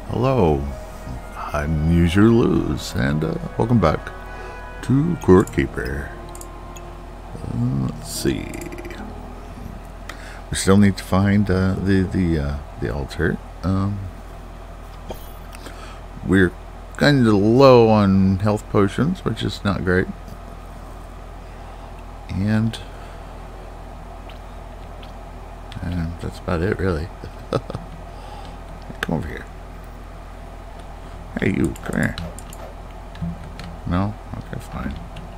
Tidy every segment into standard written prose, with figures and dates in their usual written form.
Hello, I'm Use Your Lose, and welcome back to Court Keeper. Let's see. We still need to find the altar. We're kind of low on health potions, which is not great. And that's about it, really. Come over here. Hey, you, come here. No? Okay, fine.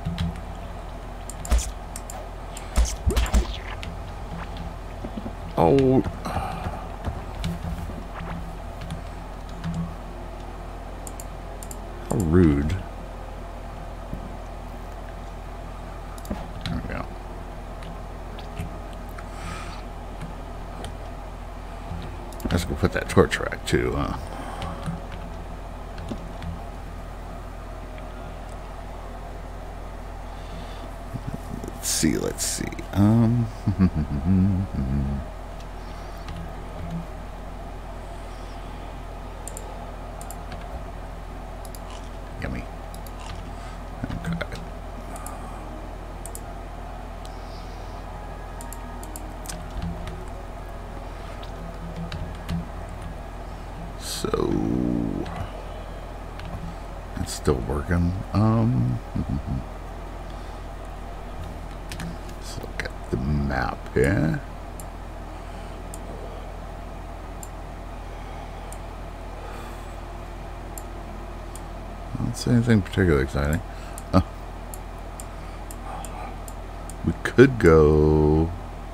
Oh. How rude. There we go. Let's go put that torch rack too, huh? Let's see. Yummy. Okay. So it's still working. Let's look at the map here. I don't see anything particularly exciting. We could go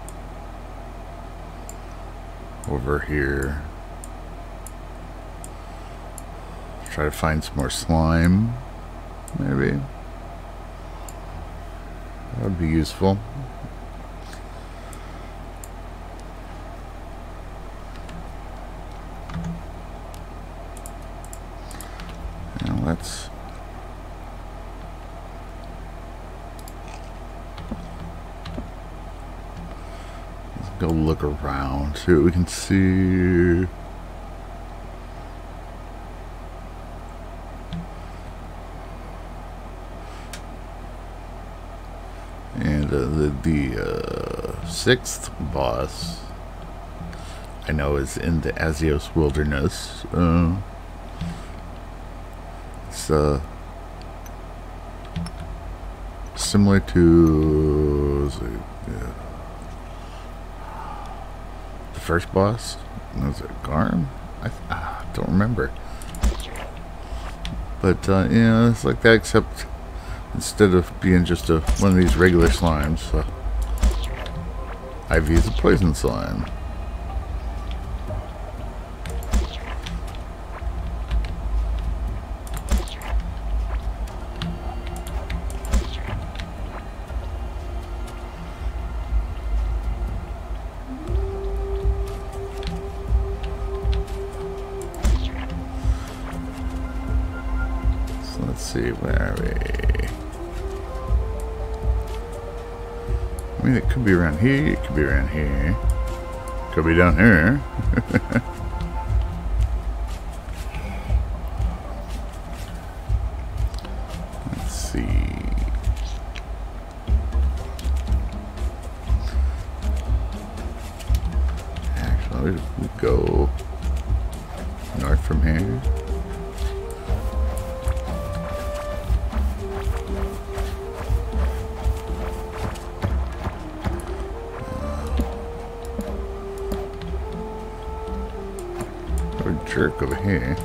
over here. Try to find some more slime, maybe. That would be useful. Now let's go look around, see what we can see. And the sixth boss I know is in the Azios Wilderness. It's similar to the first boss. Was it Garm? I don't remember. But yeah, it's like that, except instead of being just one of these regular slimes, I've used a poison slime. So let's see, where are we? I mean, it could be around here, it could be around here, could be down here. Let's see. Actually, we go north from here. Jerk over here.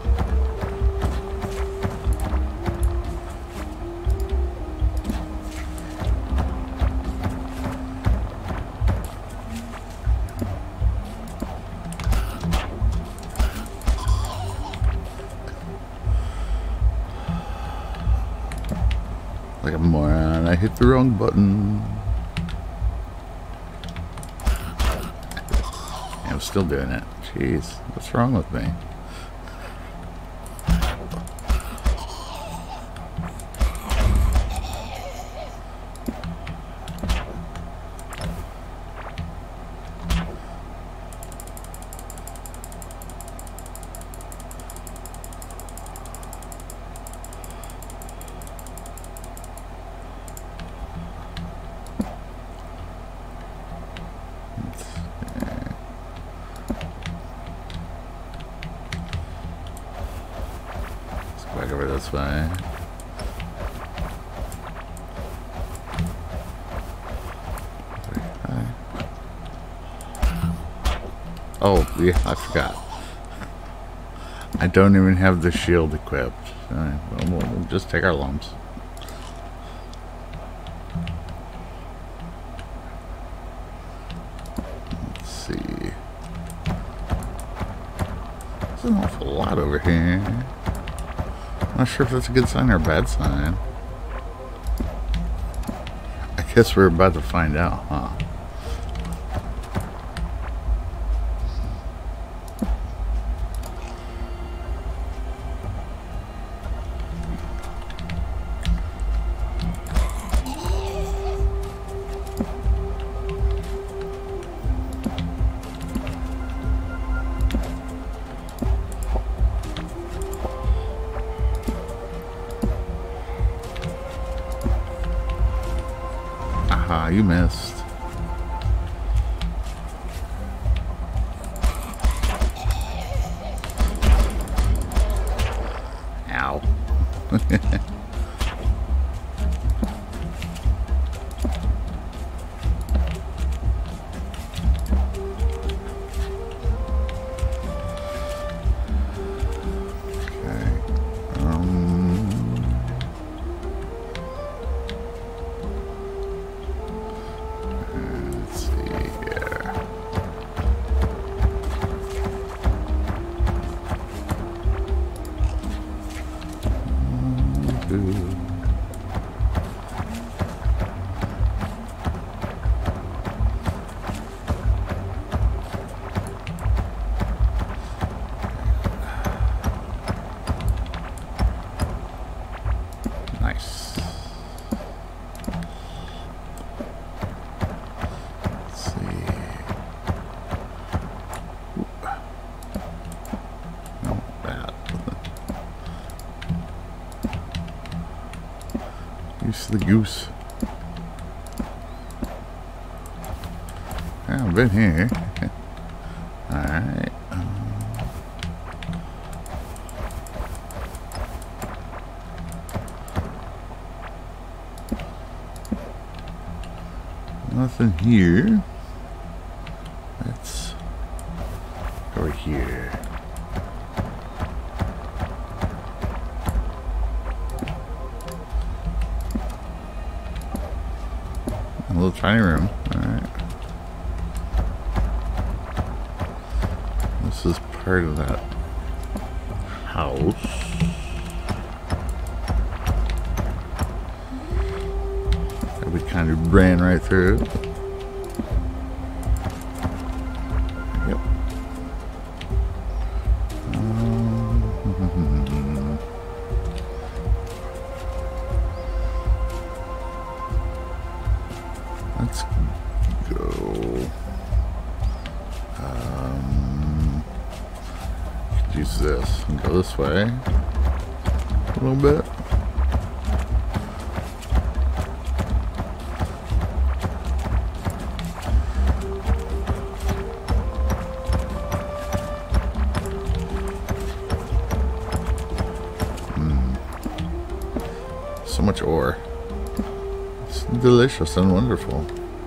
Like a moron, I hit the wrong button. I'm still doing it. Jeez, what's wrong with me? back over this way. Oh, yeah, I forgot. I don't even have the shield equipped. Alright, well, we'll just take our lumps. Let's see. There's an awful lot over here. Not sure if that's a good sign or a bad sign. I guess we're about to find out, huh? Aha, you missed. Ow. Nice. Let's see. Oop. No, that. Use the goose. Yeah, I've been here. Alright. Nothing here. Let's go here. A little tiny room. Alright. This is part of that house. We kind of ran right through. Yep. Let's go. Use this and go this way a little bit. So much ore. It's delicious and wonderful.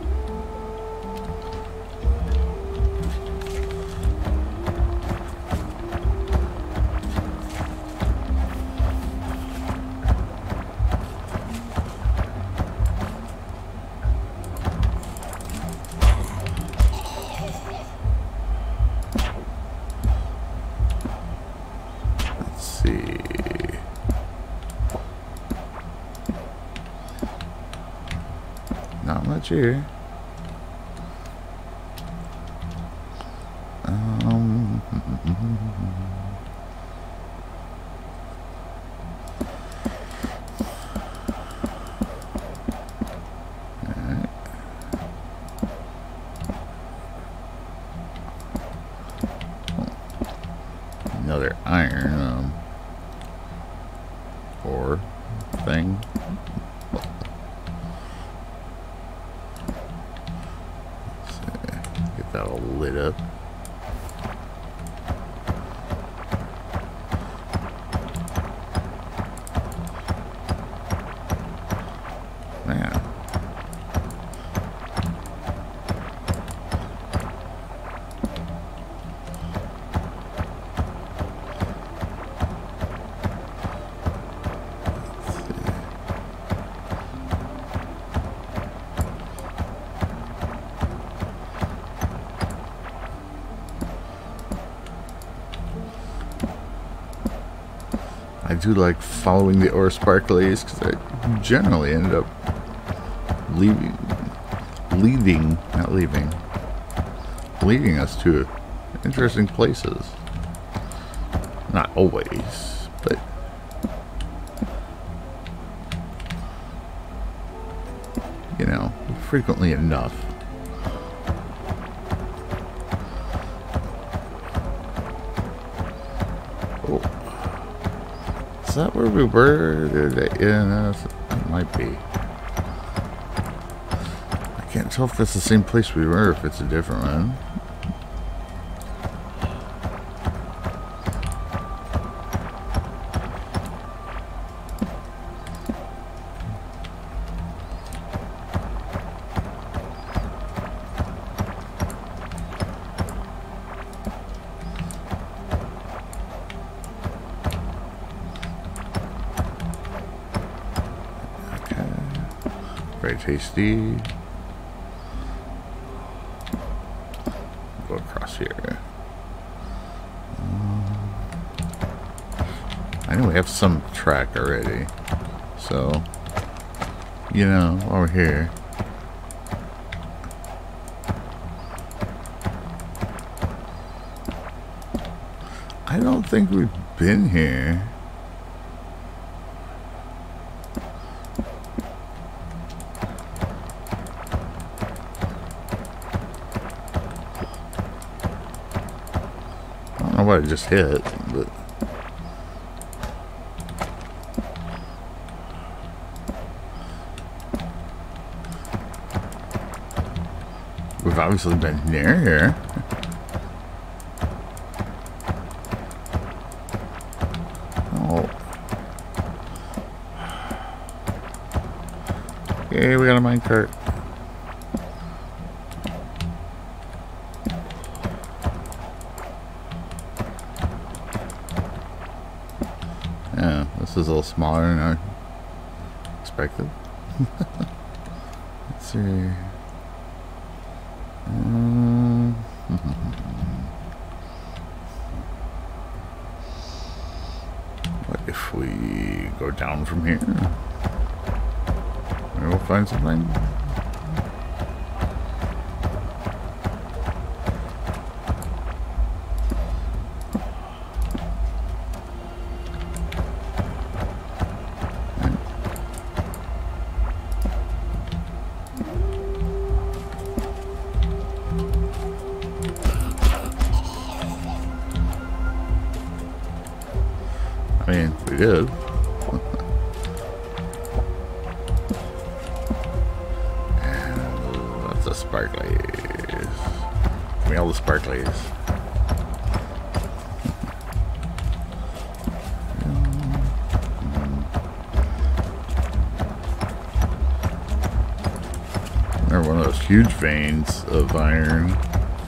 Let's see. Not much here. Alright. Another iron ore thing. Get that all lit up. I do like following the ore sparklies because I generally ended up leading us to interesting places. Not always, but you know, frequently enough. Oh, is that where we were? Yeah, that might be. I can't tell if that's the same place we were, or if it's a different one. Very tasty. Go across here. I know we have some track already, so you know, while we're here. I don't think we've been here. I don't know what I just hit, but we've obviously been near here. Oh. Okay, we got a minecart. Yeah, this is a little smaller than I expected. Let's see. What if we go down from here? Maybe we'll find something. I mean, we did. Lots of sparklies. Give me all the sparklies. They're one of those huge veins of iron.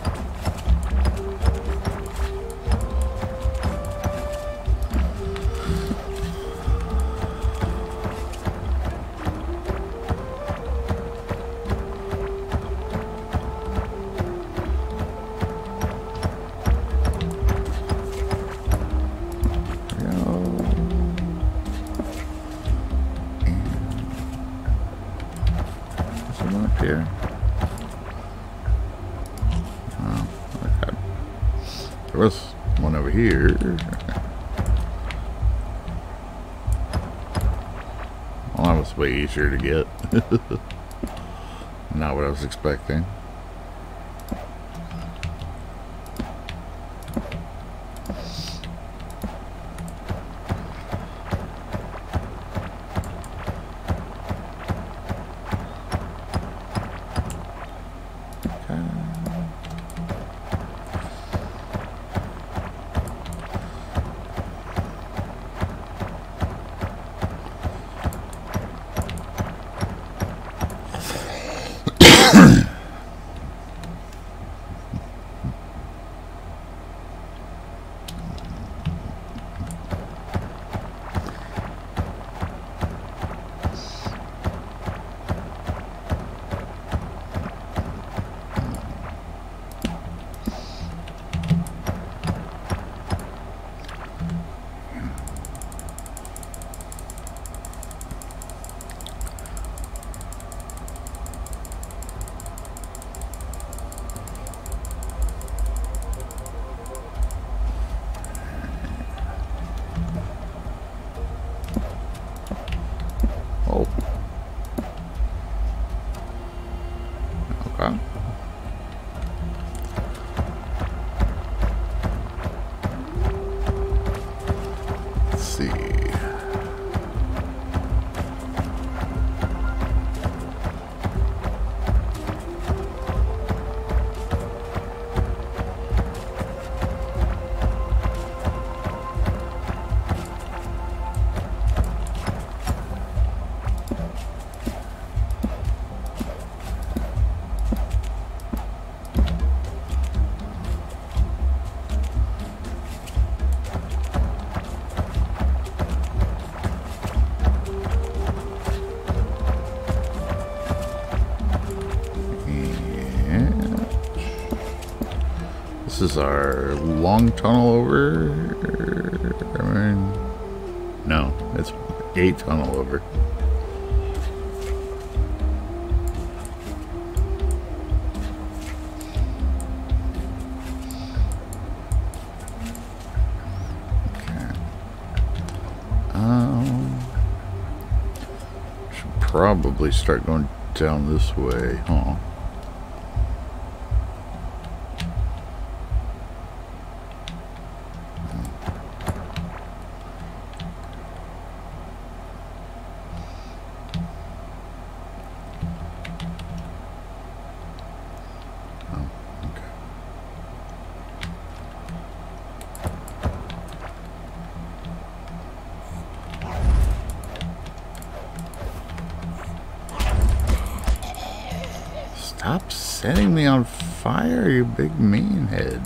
Here. Oh, okay. There was one over here. Well, that was way easier to get. Not what I was expecting. see. This is our long tunnel over. I mean, no, it's a tunnel over. Okay. Should probably start going down this way, huh? Stop setting me on fire, you big mean head.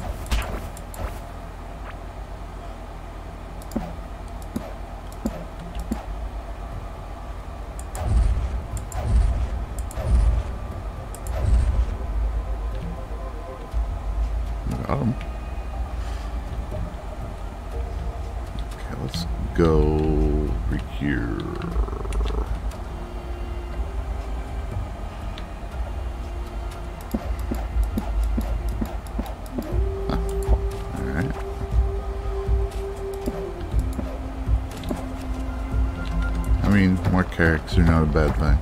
Got him. Okay, let's go over here. I mean, more characters are not a bad thing.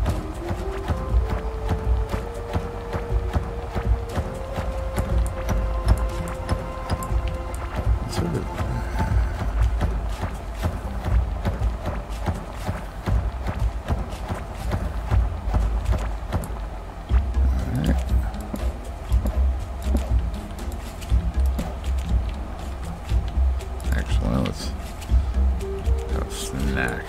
Sort of. Alright. Actually, let's have a snack.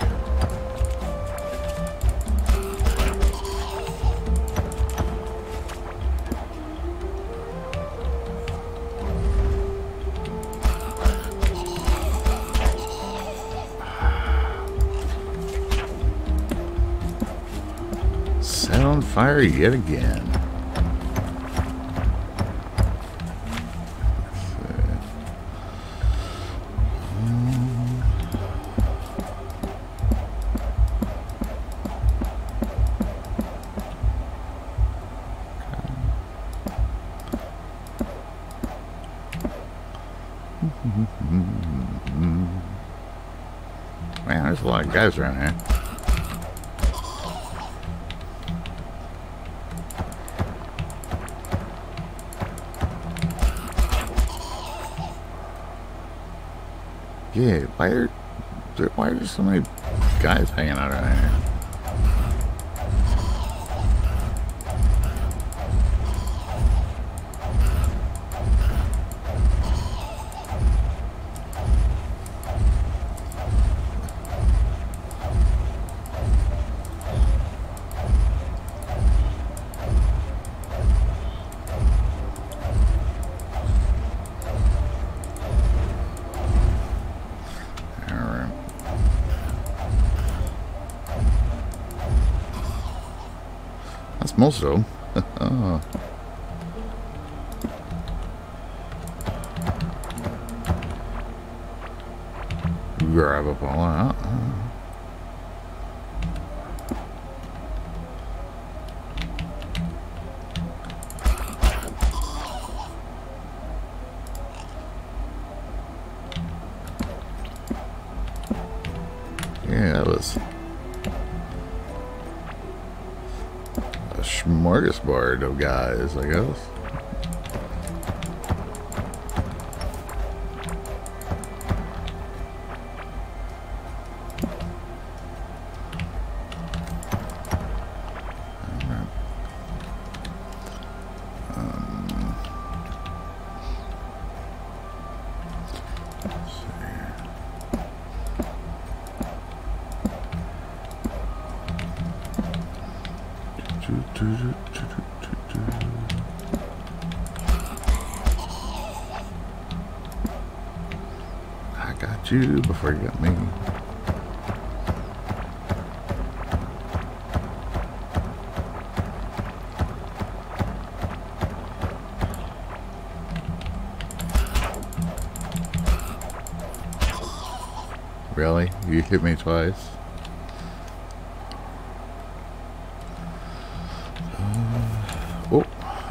Set on fire yet again. Man, there's a lot of guys around here. Yeah, why are there so many guys hanging out around here? That's most of them. Grab up all that. Yeah, that was a smorgasbord of guys, I guess. I got you before you got me. Really? You hit me twice? Oh.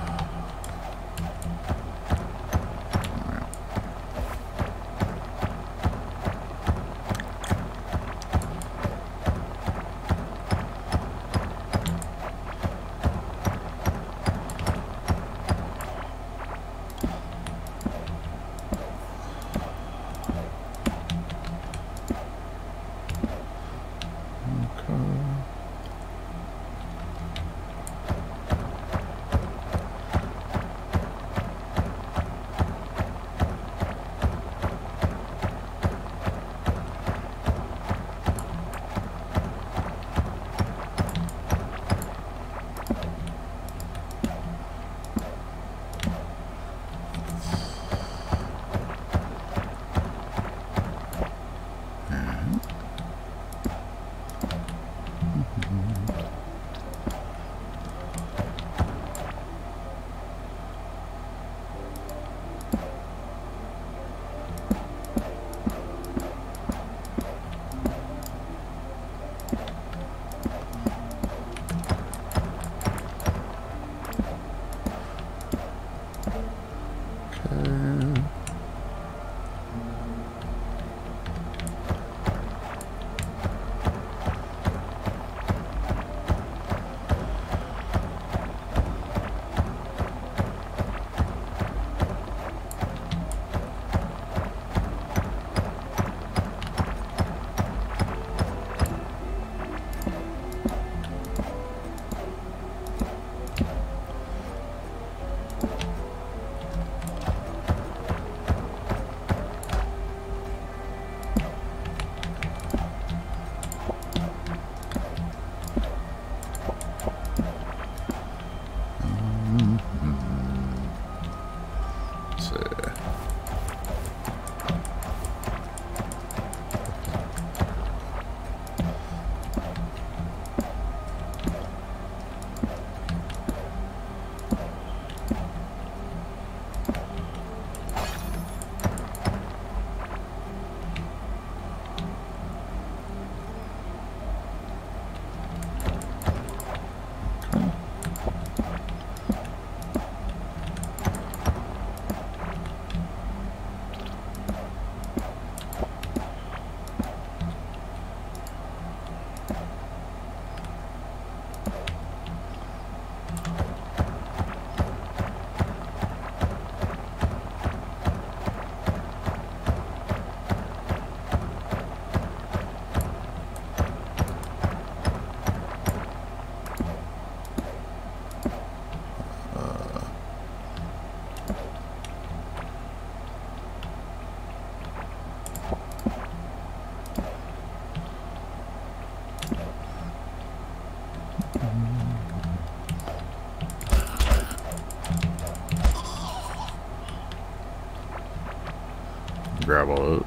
Grab all those.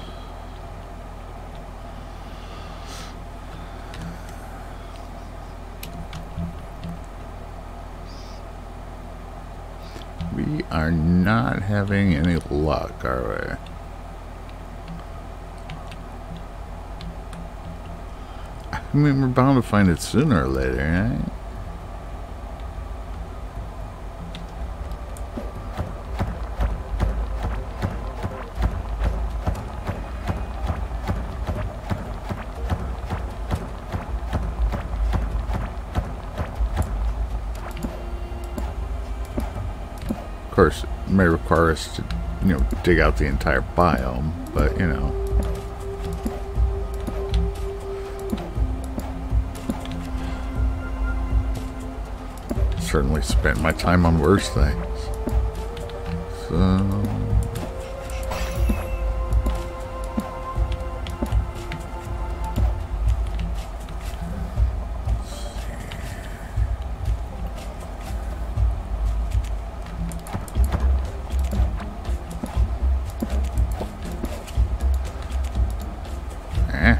We are not having any luck, are we? I mean, we're bound to find it sooner or later, right? Of course, it may require us to, dig out the entire biome, but, certainly spent my time on worse things. So... Eh,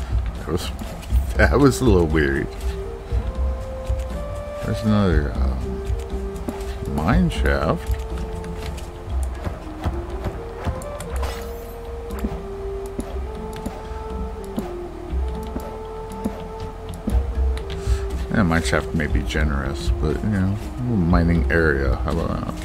that was a little weird. There's another mine shaft. Yeah, mine shaft may be generous, but you know, mining area. How about that?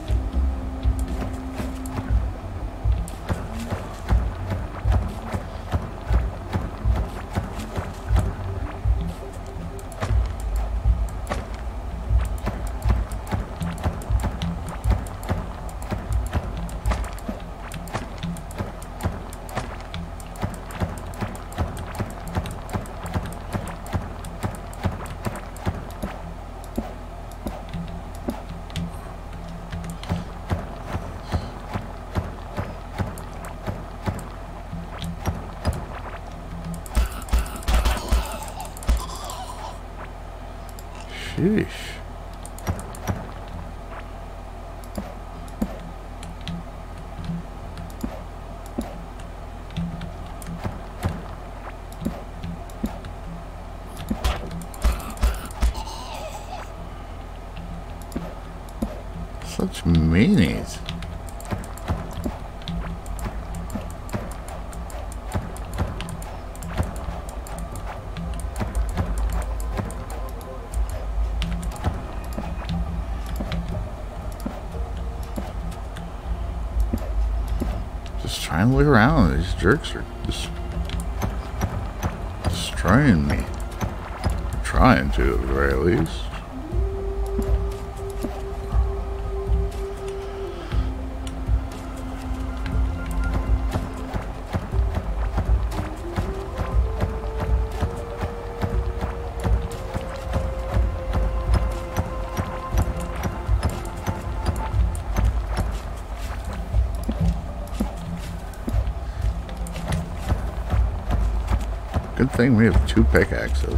Sheesh. Such meanies. Just trying to look around. These jerks are just destroying me. They're trying to, at the very least. Good thing we have 2 pickaxes.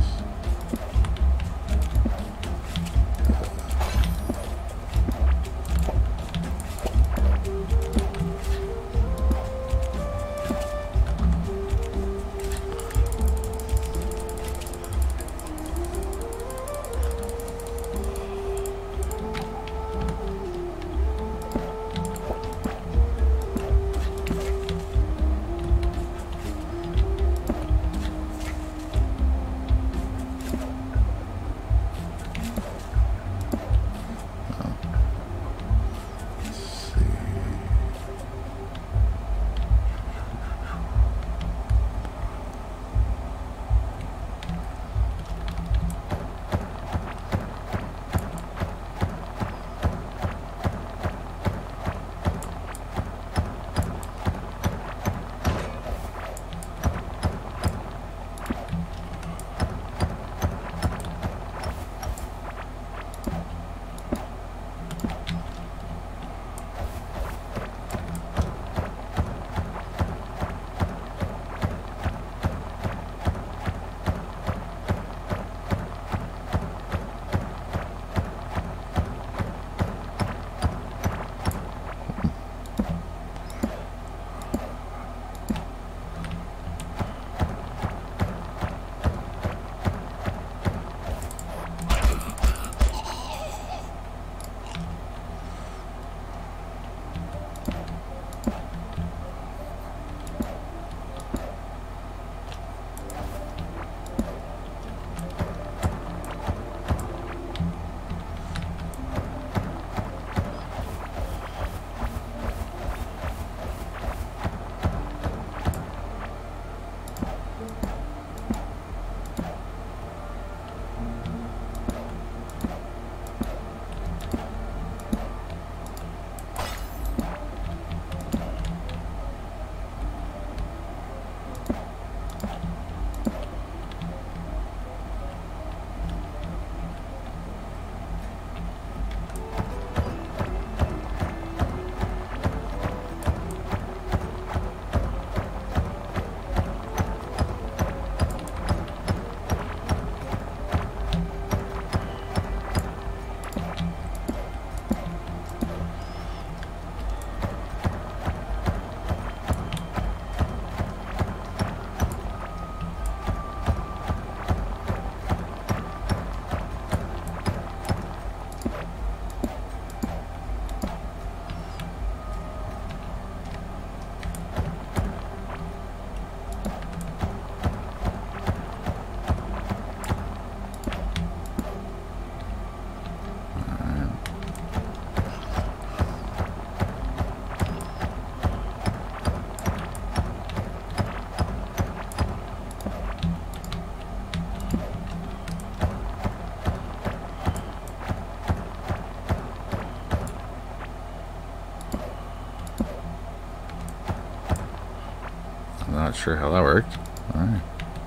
I'm not sure how that worked. Alright.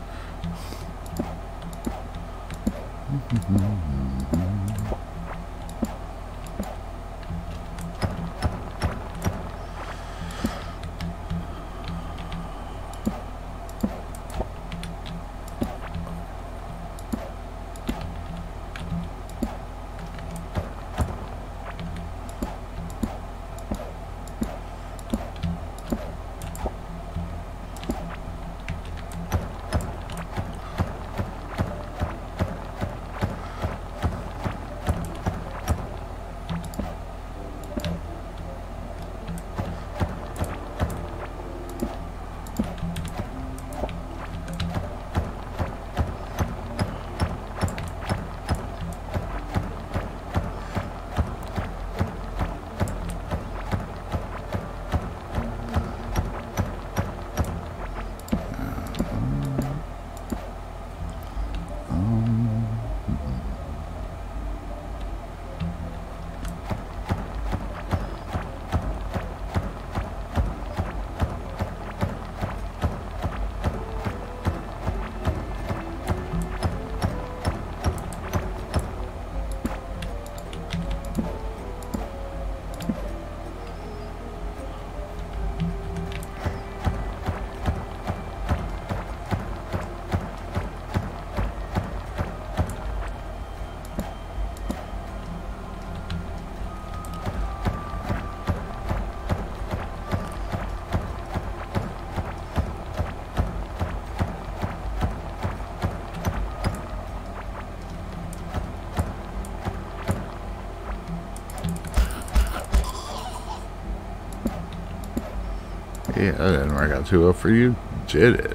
Yeah, that didn't work out too well for you, did it?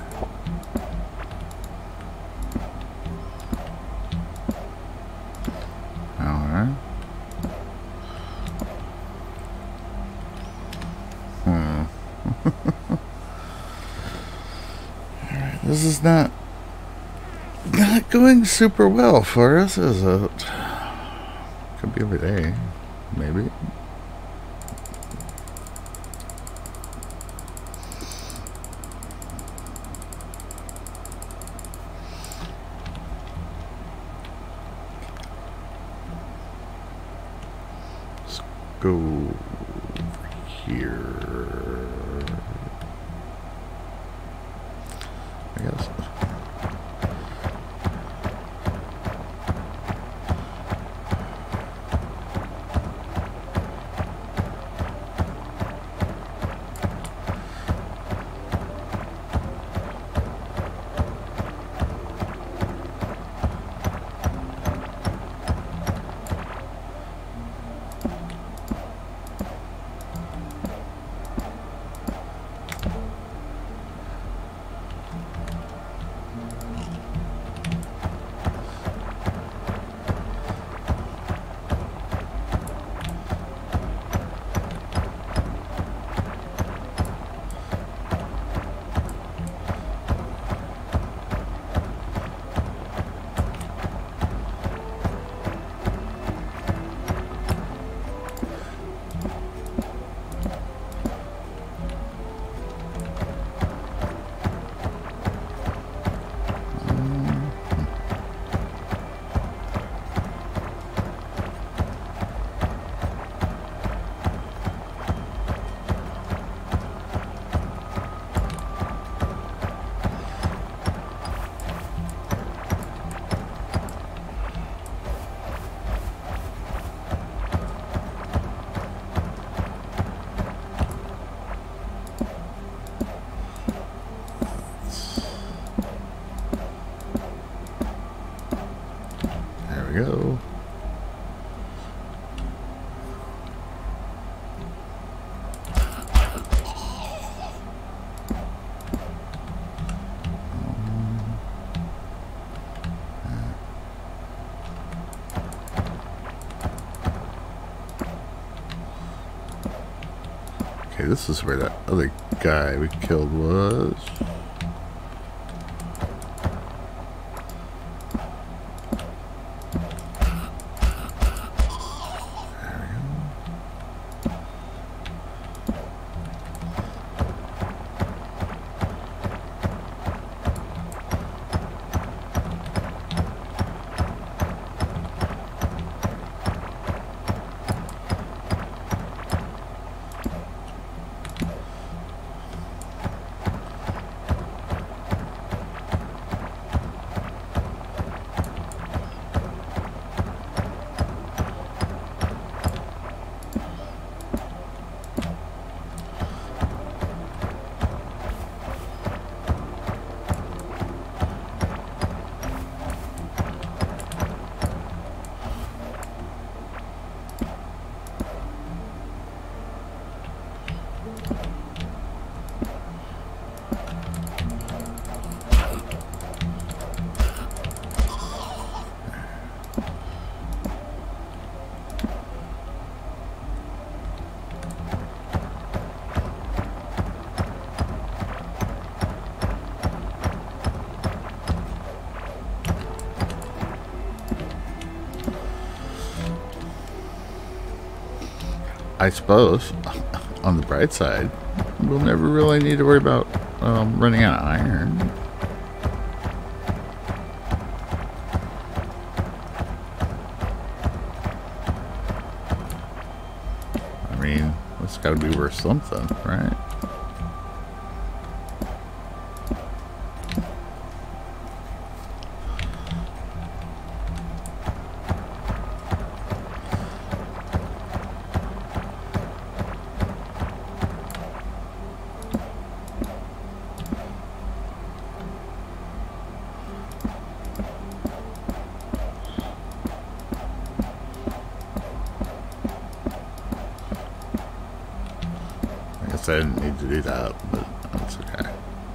Alright. Alright, this is not going super well for us, is it? Could be every day, maybe. Go over here, I guess. Go. Okay, this is where that other guy we killed was. I suppose, on the bright side, we'll never really need to worry about running out of iron. I mean, it's got to be worth something, right? I didn't need to do that, but that's okay.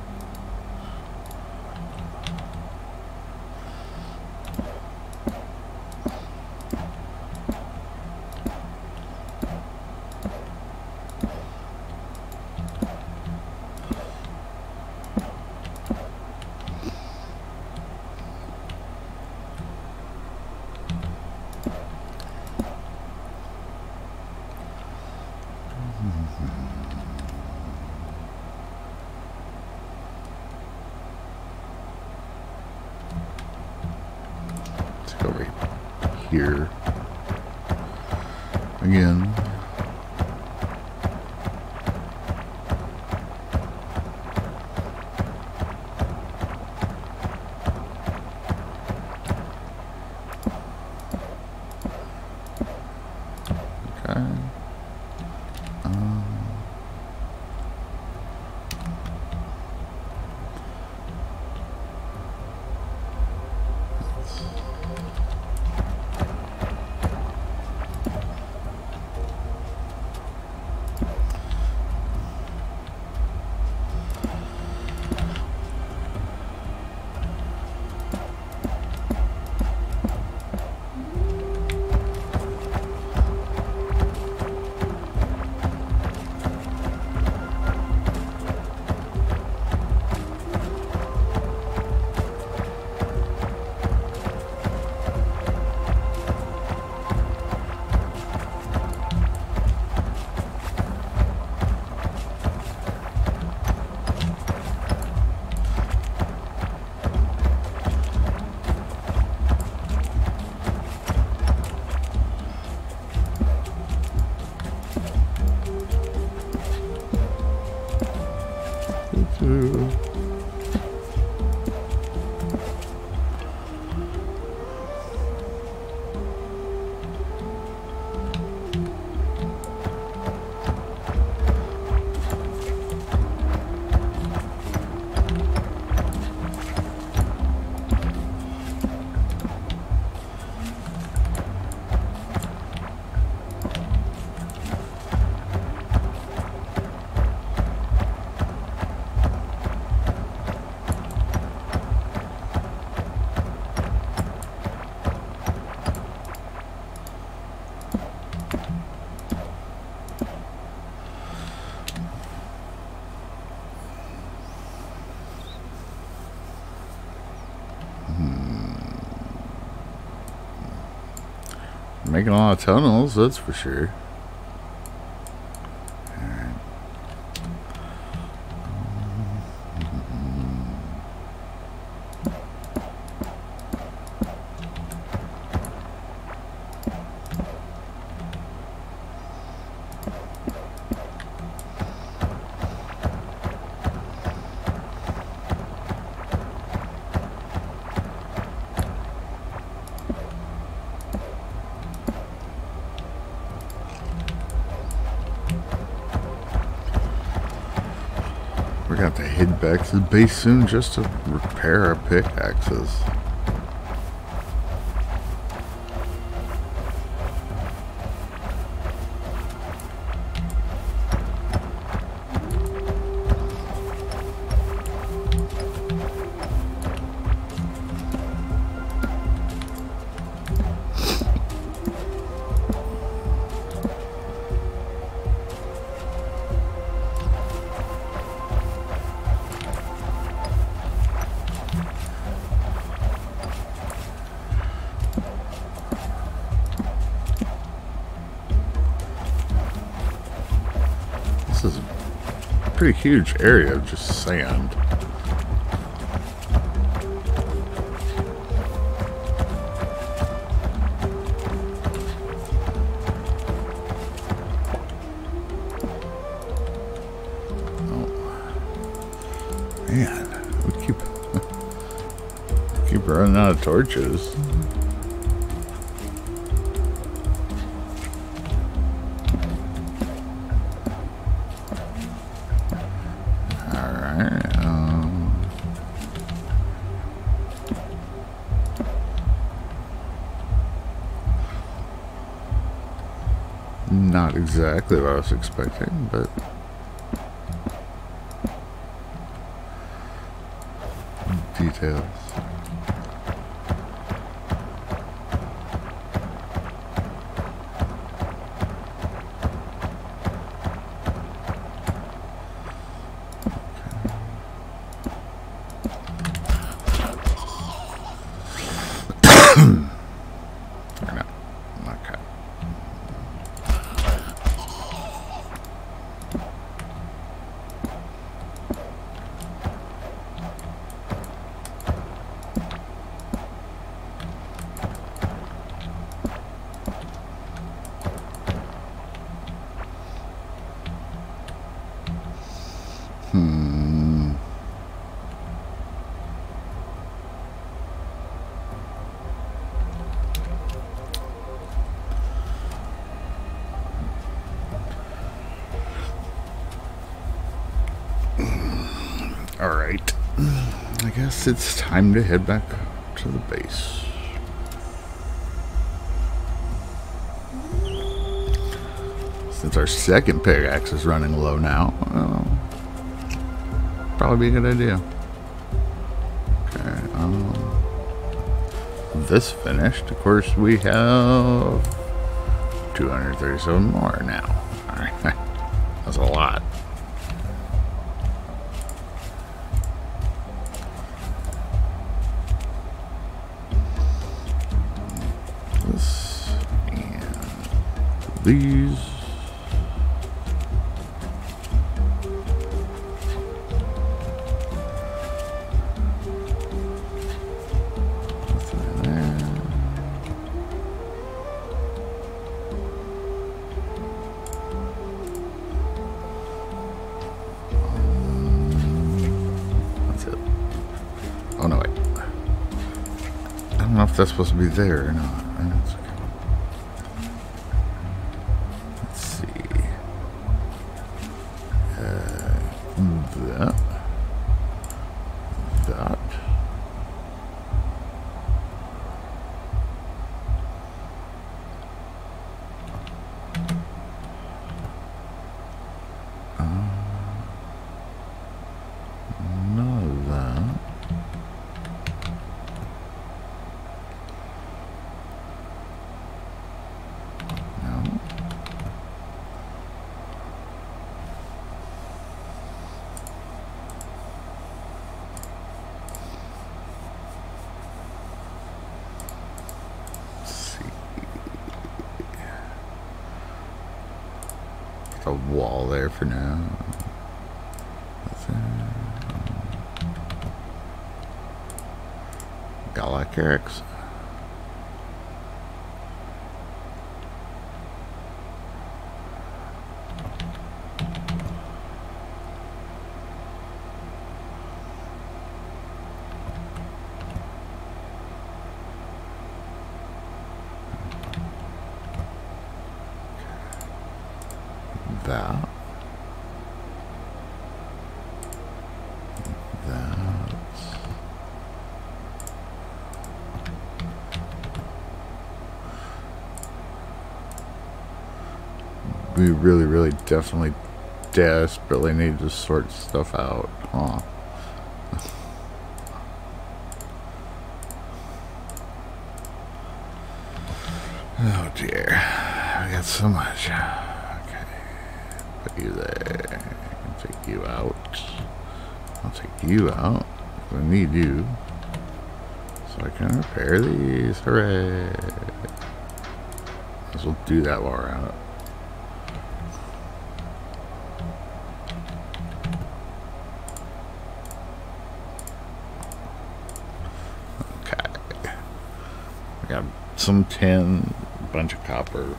Over here again. Okay. Making a lot of tunnels, that's for sure. We're gonna have to head back to the base soon just to repair our pickaxes. pretty huge area of just sand. Man, we keep running out of torches. Alright, not exactly what I was expecting, but details. Or not. Okay. Alright, I guess it's time to head back to the base. Since our second pickaxe is running low now, probably be a good idea. Okay, this finished. Of course, we have 237 more now. Alright, that's a lot. This and these. Oh no, wait. I don't know if that's supposed to be there or not. Let's see. That. None of that. A wall there for now. Got like carrots. That. We really definitely desperately need to sort stuff out. Huh. Oh dear. I got so much. Okay. Put you there. I'll take you out. I'll take you out. I need you. So I can repair these. Hooray. Guess we'll do that while we're out. Got some tin, a bunch of copper.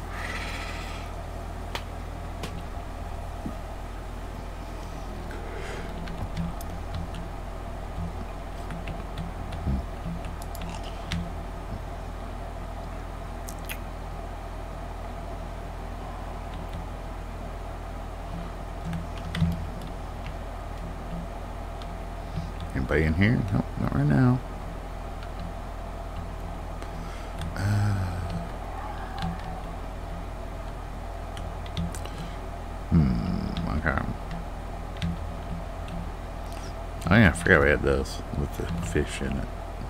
Anybody in here? Nope, not right now. Okay. Oh yeah, I forgot we had this with the fish in it.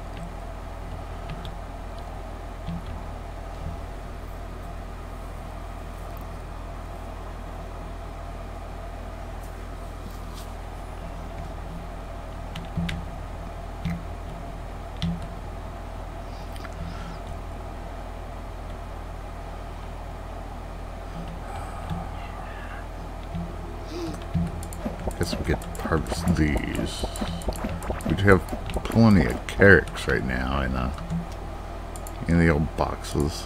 Guess we get to harvest these. We do have plenty of carrots right now in the old boxes.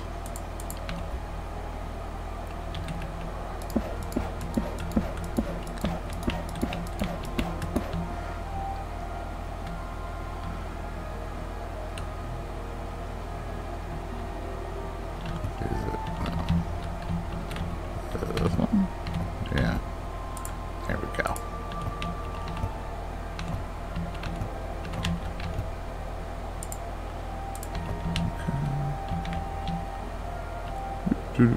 Is it? No. This one? Yeah. There we go. Okay.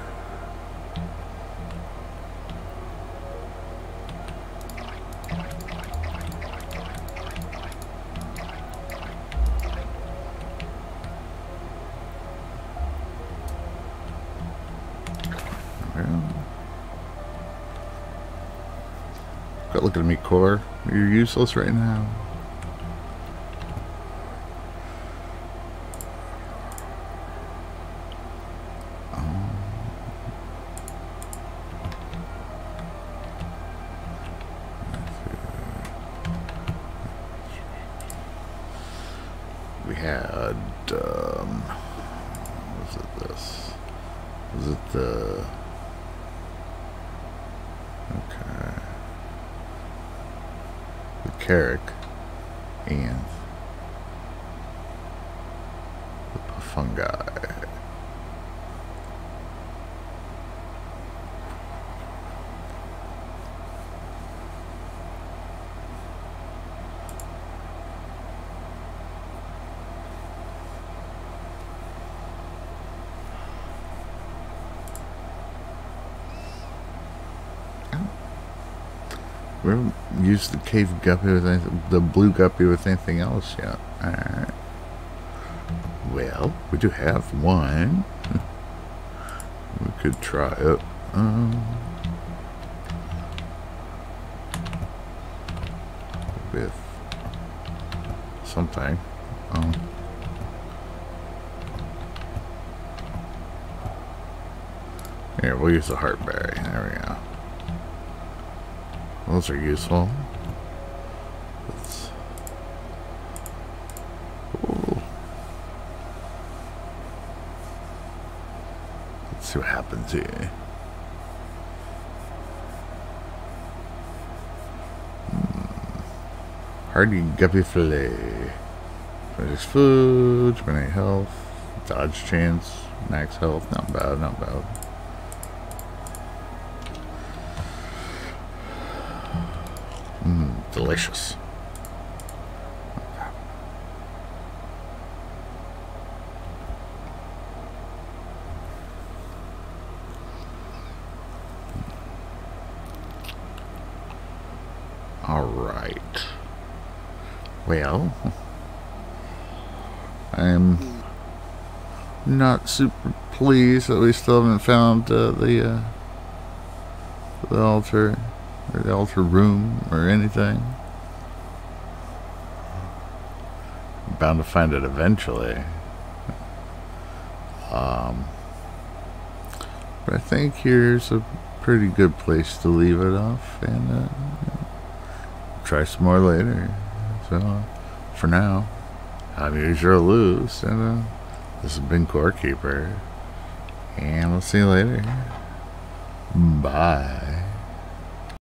Quit looking at me, Core. You're useless right now. We had, was it this? Was it the... Okay. The carrot and the fungi. We haven't used the cave guppy with anything, the blue guppy with anything else yet. Alright. Well, we do have one. We could try it. With something. Here, we'll use the heartberry. There we go. Those are useful. Let's see what happens here. Hardy guppy fillet. 26 food, 28 health, dodge chance, max health. Not bad, not bad. Delicious. All right. Well, I'm not super pleased that we still haven't found the altar. Or the altar room or anything. I'm bound to find it eventually. But I think here's a pretty good place to leave it off, and try some more later. So for now, I'm your Loose, and This has been Core Keeper, and we'll see you later. Bye.